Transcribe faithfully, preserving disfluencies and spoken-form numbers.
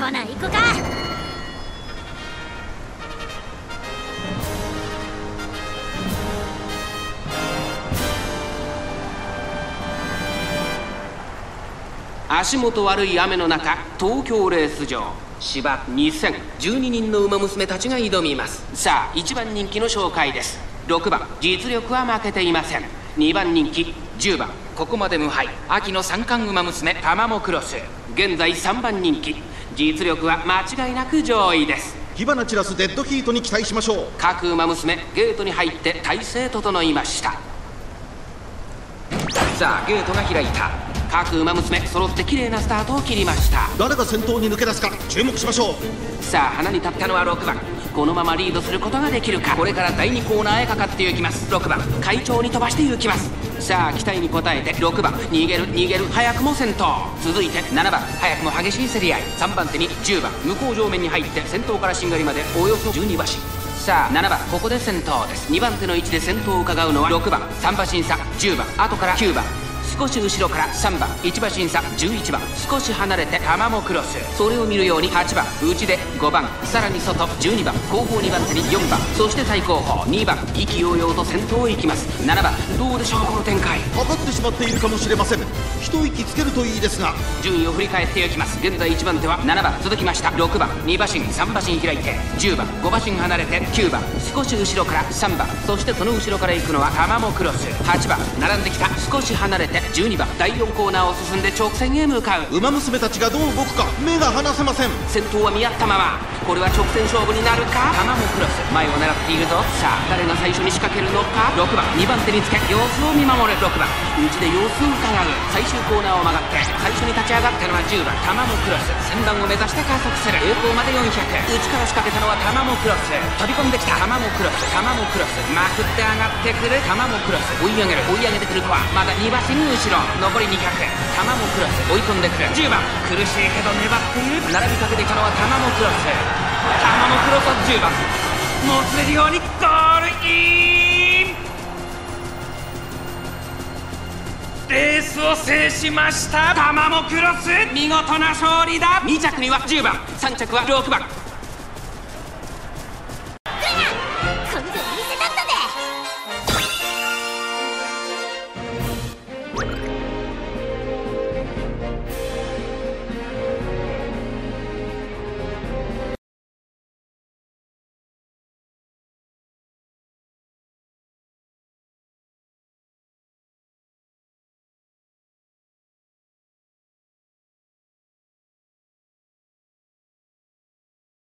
ほな行くか。 足元悪い雨の中、東京レース場芝にせん、じゅうににんの馬娘たちが挑みます。さあいちばん人気の紹介です。ろくばん実力は負けていません。にばん人気じゅうばんここまで無敗、秋の三冠馬娘タマモクロス。現在さんばん人気、実力は間違いなく上位です。 火花散らすデッドヒートに期待しましょう。 各馬娘ゲートに入って体勢整いました。さあゲートが開いた。各馬娘揃って綺麗なスタートを切りました。 誰が先頭に抜け出すか注目しましょう。 さあ花に立ったのはろくばん。このままリードすることができるか。これからだいにコーナーへかかっていきます。ろくばん快調に飛ばしていきます。さあ期待に応えてろくばん逃げる逃げる、早くも先頭。続いてななばん早くも激しい競り合い。さんばん手にじゅうばん向こう上面に入って先頭からしんがりまでおよそじゅうにばし。さあななばんここで先頭です。にばん手の位置で先頭を伺うのはろくばん。さんばしん差じゅうばん、後からきゅうばん、少し後ろからさんばん、いちばしん差じゅういちばん、少し離れてタマモクロス。それを見るようにはちばん内でごばん、さらに外じゅうにばん、後方にばん手によんばん、そして最後方にばん。意気揚々と先頭へ行きます。ななばんどうでしょうこの展開。 かかってしまっているかもしれません。一息つけるといいですが。 順位を振り返っていきます。現在いちばん手はななばん、続きましたろくばん、にばしん、さんばしん開いてじゅうばん、ごばしん離れてきゅうばん、少し後ろからさんばん、そしてその後ろから行くのはタマモクロス。はちばん並んできた。少し離れてじゅうにばん、だいよんコーナーを進んで直線へ向かう。 馬娘たちがどう動くか目が離せません。 先頭は見合ったまま。これは直線勝負になるか。タマモクロス前を狙っているぞ。さあ誰が最初に仕掛けるのか。ろくばんにばん手につけ様子を見守るろくばん、内で様子を伺う。最終コーナーを曲がって最初に立ち上がったのはじゅうばんタマモクロス。先段を目指して加速する。栄光までよんひゃく、内から仕掛けたのはタマモクロス。飛び込んできたタマモクロス。タマモクロスまくって上がってくるタマモクロス。追い上げる追い上げてくる子はまだにばしん後ろ。残りにひゃく、タマモクロス追い込んでくる。じゅうばん苦しいけど粘っている。並びかけてきたのはタマモクロス。タマモクロスはじゅうばんもつれるようにゴールイン。レースを制しましたタマモクロス。見事な勝利だ。に着にはじゅうばん、さん着はろくばん。